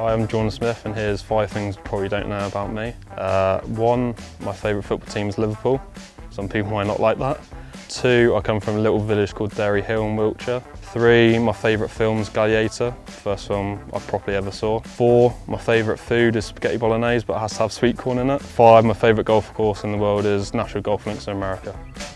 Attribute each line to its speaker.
Speaker 1: I am John Smith, and here's 5 things you probably don't know about me. 1, my favourite football team is Liverpool. Some people might not like that. 2, I come from a little village called Derry Hill in Wiltshire. 3, my favourite film is Gladiator, first film I properly ever saw. 4, my favourite food is spaghetti bolognese, but it has to have sweet corn in it. 5, my favourite golf course in the world is National Golf Links in America.